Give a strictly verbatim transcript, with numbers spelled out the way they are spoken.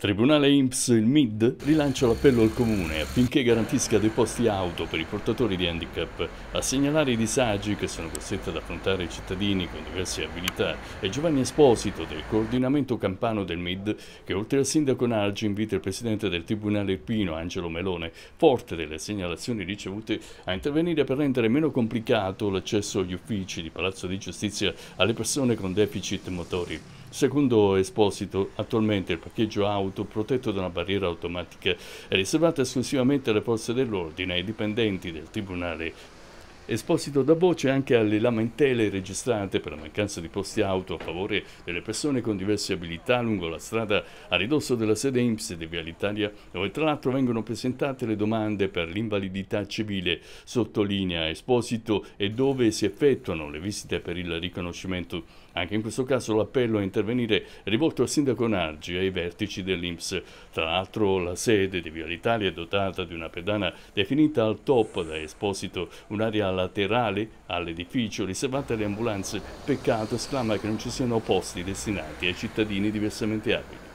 Tribunale I N P S, il M I D rilancia l'appello al Comune affinché garantisca dei posti auto per i portatori di handicap. A segnalare i disagi che sono costretti ad affrontare i cittadini con diverse abilità è Giovanni Esposito del coordinamento campano del M I D che oltre al sindaco Nargi invita il presidente del Tribunale Irpino Angelo Melone, forte delle segnalazioni ricevute, a intervenire per rendere meno complicato l'accesso agli uffici di Palazzo di Giustizia alle persone con deficit motori. Secondo Esposito, attualmente il parcheggio auto, protetto da una barriera automatica, è riservato esclusivamente alle forze dell'ordine e ai dipendenti del Tribunale. Esposito dà voce anche alle lamentele registrate per la mancanza di posti auto a favore delle persone con diverse abilità lungo la strada a ridosso della sede I N P S di Viale Italia, dove tra l'altro vengono presentate le domande per l'invalidità civile, sottolinea Esposito, e dove si effettuano le visite per il riconoscimento. Anche in questo caso l'appello a intervenire è rivolto al sindaco Nargi e ai vertici dell'I N P S. Tra l'altro la sede di Viale Italia è dotata di una pedana definita al top da Esposito, un'area laterale all'edificio riservata alle ambulanze. Peccato, esclama, che non ci siano posti destinati ai cittadini diversamente abili.